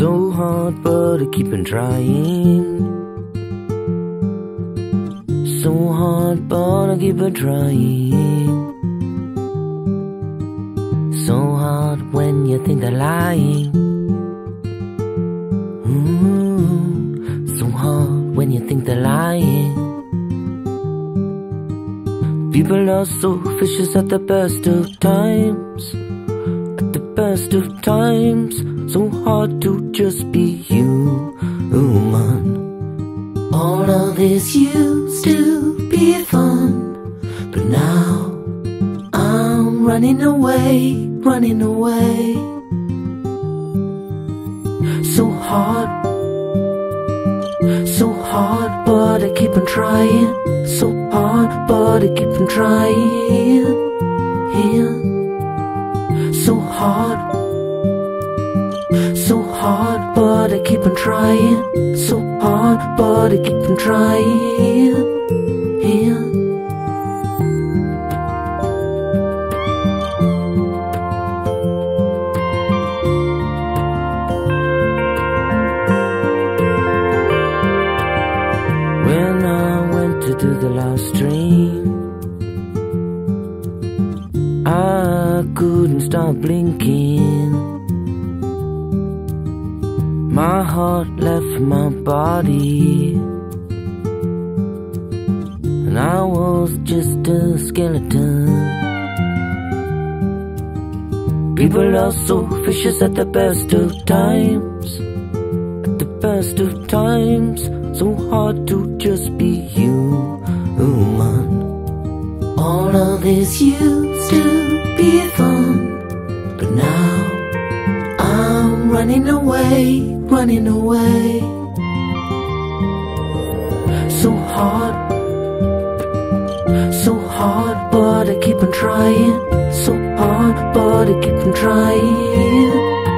So hard, but I keep on trying. So hard, but I keep on trying. So hard when you think they're lying. So hard when you think they're lying. People are so vicious at the best of times. At the best of times. So hard to just be human. All of this used to be fun, but now I'm running away, running away. So hard, but I keep on trying. So hard, but I keep on trying. So hard, but I keep on trying. So hard, but I keep on trying. When I went to do the last stream, I couldn't stop blinking. My heart left my body, and I was just a skeleton. People are so vicious at the best of times. At the best of times. So hard to just be human. All of this used to be fun, but now I'm running away, running away. So hard, but I keep on trying. So hard, but I keep on trying.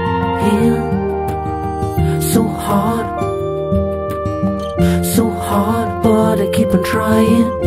So hard, but I keep on trying.